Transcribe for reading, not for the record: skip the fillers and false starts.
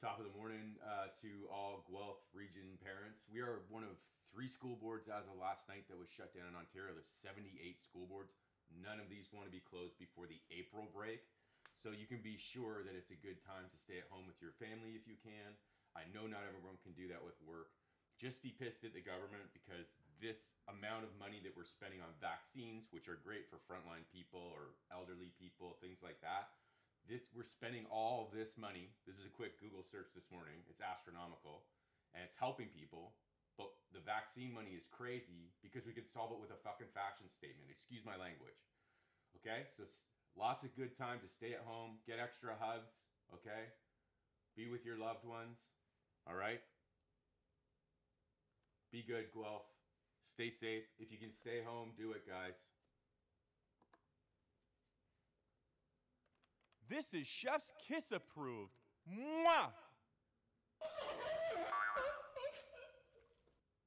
Top of the morning to all Guelph region parents. We are one of 3 school boards as of last night that was shut down in Ontario. There's 78 school boards. None of these want to be closed before the April break. So you can be sure that it's a good time to stay at home with your family if you can. I know not everyone can do that with work. Just be pissed at the government because this amount of money that we're spending on vaccines, which are great for frontline people or elderly people, things like that. We're spending all of this money. This is a quick Google search this morning. It's astronomical and it's helping people. But the vaccine money is crazy because we could solve it with a fucking fashion statement. Excuse my language. Okay? So lots of good time to stay at home, get extra hugs, okay? Be with your loved ones, all right? Be good, Guelph. Stay safe. If you can stay home, do it, guys. This is Chef's Kiss approved. Mwah!